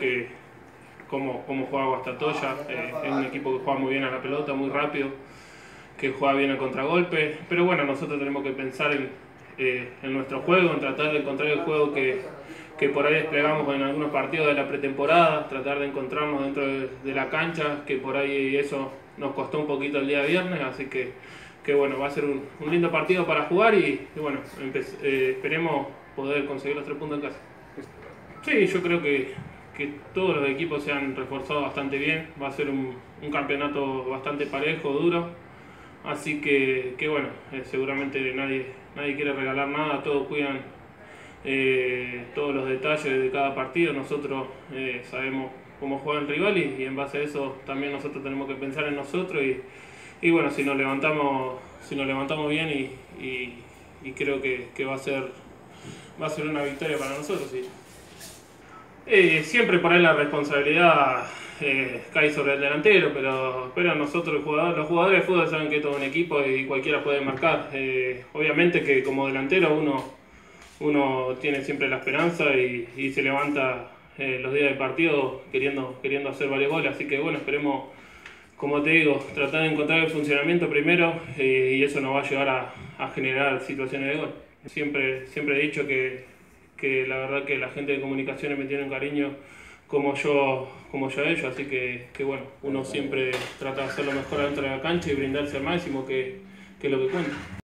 cómo juega Guastatoya. Es un equipo que juega muy bien a la pelota, muy rápido, que juega bien al contragolpe. Pero bueno, nosotros tenemos que pensar en nuestro juego, en tratar de encontrar el juego que por ahí desplegamos en algunos partidos de la pretemporada, tratar de encontrarnos dentro de la cancha, que por ahí eso nos costó un poquito el día viernes, así que bueno, va a ser un lindo partido para jugar y bueno, esperemos poder conseguir los 3 puntos en casa. Sí, yo creo que todos los equipos se han reforzado bastante bien, va a ser un campeonato bastante parejo, duro, así que bueno, seguramente nadie quiere regalar nada, todos cuidan todos los detalles de cada partido. Nosotros sabemos cómo juega el rival y en base a eso también nosotros tenemos que pensar en nosotros y bueno, si nos levantamos bien y creo que va a ser una victoria para nosotros. Sí. Siempre por ahí la responsabilidad cae sobre el delantero, pero nosotros los jugadores de fútbol saben que es todo un equipo y cualquiera puede marcar. Obviamente que como delantero uno tiene siempre la esperanza y se levanta los días de partido queriendo hacer varios goles, así que bueno, esperemos, como te digo, tratar de encontrar el funcionamiento primero y eso nos va a llevar a generar situaciones de gol. Siempre he dicho que la verdad que la gente de comunicaciones me tiene un cariño como yo a ellos, así que bueno, uno siempre trata de hacer lo mejor dentro de la cancha y brindarse al máximo, que es lo que cuenta.